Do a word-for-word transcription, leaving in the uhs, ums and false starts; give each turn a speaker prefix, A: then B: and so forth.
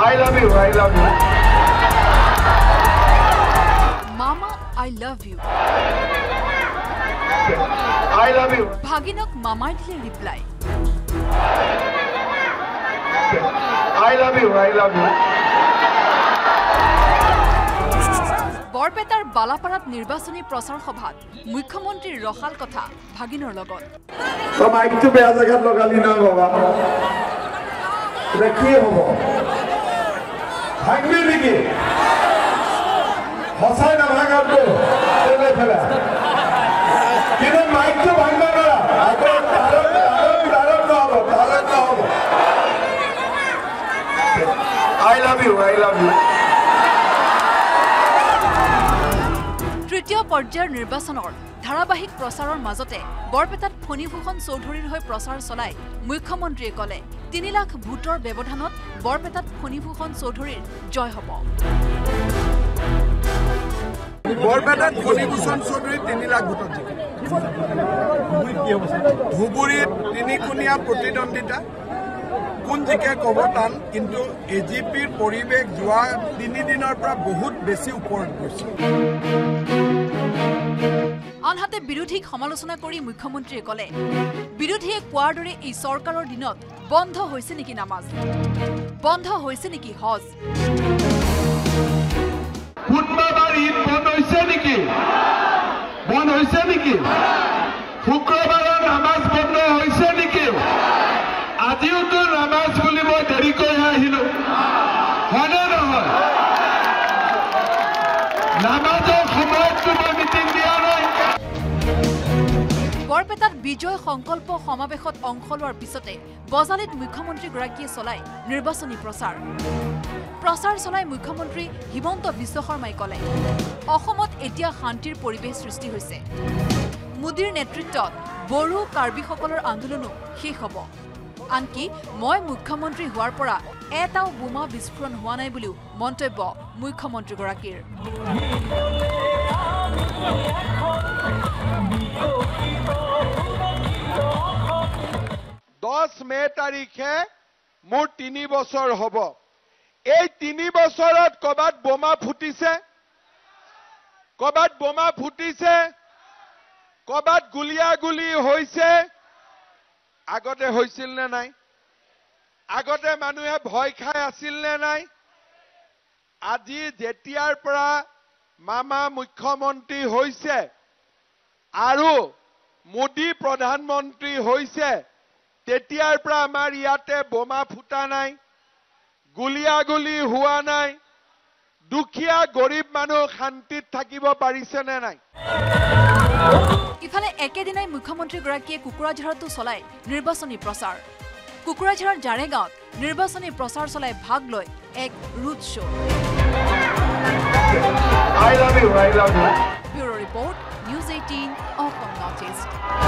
A: I love you, I love you.
B: Mama, I love you.
A: I love you.
B: Bhaginok Mama dile reply.
A: I love you, I love you.
B: বৰপেটাৰ বালাপাৰাত নিৰ্বাচনী প্ৰচাৰ সভাত মুখ্যমন্ত্ৰীৰ ৰখাল কথা ভাগিনৰ লগত
A: তো মাইকটো বেয়া জায়গাত লগালি না বাবা এটা কি হ'ব ভাঙবি নেকি হসাই না ভাঙাটো এলে ফেলা কিন্তু মাইকটো ভাঙবা না আগে তারক তারক তারক না হবো তারক না হবো I love you, I love you.
B: তৃতীয় পৰ্যায়ৰ নিৰ্বাচনৰ ধাৰাবাহিক প্ৰচাৰৰ মাজতে বৰপেটাত ফণীভূষণ চৌধুৰীৰ হৈ প্ৰচাৰ চলাই মুখ্যমন্ত্ৰীয়ে ক'লে তিনি লাখ ভোটৰ ব্যৱধানত বৰপেটাত ফণীভূষণ চৌধুৰীৰ জয় হ'ব
C: বৰপেটাত ফণীভূষণ চৌধুৰী তিনি লাখ ভোটত ধুবুৰীত তিনিকোণীয়া প্ৰতিদ্বন্দ্বিতা কোন জিকে ক'ব টান কিন্তু এজিপিৰ পৰিৱেশ যোৱা তিনিদিনৰ পৰা বহুত বেছি ওপৰত গৈছে
B: আনহাতে বিৰোধীক সমালোচনা কৰি মুখ্যমন্ত্ৰীয়ে ক'লে বিৰোধীয়ে কোৱাৰ দৰে এই চৰকাৰৰ দিনত বন্ধ হৈছে নেকি নামাজ বন্ধ হৈছে নেকি হজ
A: বুধবাৰ ঈদ বন্ধ হৈছে নেকি বন্ধ হৈছে নেকি শুক্ৰবাৰৰ নামাজ বন্ধ হৈছে নেকি আজিও তো নামাজ বুলি মই দেৰিকৈ আহিলো হয়নে নহয় নামাজৰ সময়ত মই মিটিং দিয়া নাই
B: বৰপেটাত বিজয় সংকল্প সমাৱেশত অংশ লোৱাৰ পিছতে বজালিত মুখ্যমন্ত্ৰীগৰাকীয়ে চলাই নিৰ্বাচনী প্ৰচাৰ প্ৰচাৰ চলাই মুখ্যমন্ত্ৰী হিমন্ত বিশ্ব শৰ্মাই ক'লে অসমত এতিয়া শান্তিৰ পৰিৱেশ সৃষ্টি হৈছে মোদীৰ নেতৃত্বত বড়ো কাৰ্বিসকলৰ আন্দোলনো শেষ হ'ব আনকি মই মুখ্যমন্ত্ৰী হোৱাৰ পৰা এটাও বোমা বিস্ফোৰণ হোৱা নাই বুলিও মন্তব্য মুখ্যমন্ত্ৰীগৰাকীৰ
C: দহ মে তাৰিখে মোৰ তিনি বছৰ হ'ব এই তিনি বছৰত কবাত বোমা ফুটিছে কবাত বোমা ফুটিছে কবাত গুলিয়াগুলি হৈছে আগতে হৈছিল নে নাই আগতে মানুহে ভয় খাই আছিল নে নাই আজি যেতিয়াৰ পৰা মামা মুখ্যমন্ত্ৰী হৈছে আৰু মোদী প্ৰধানমন্ত্ৰী হৈছে তেতিয়াৰ পৰা আমাৰ ইয়াতে বোমা ফুটা নাই গুলিয়াগুলি হোৱা নাই দুখীয়া গৰীব মানুহ শান্তিত থাকিব পাৰিছে নে নাই
B: ইফালে একেদিনাই মুখ্যমন্ত্ৰীগৰাকীয়ে কুকুৰাঝাৰতো চলাই নিৰ্বাচনী প্ৰচাৰ কুকুৰাঝাৰৰ জাৰেগাঁৱত নিৰ্বাচনী প্ৰচাৰ চলাই ভাগ লয় এক ৰুট শ্ব'
A: I love you, I love you.
B: Bureau' report news eighteen Assam north east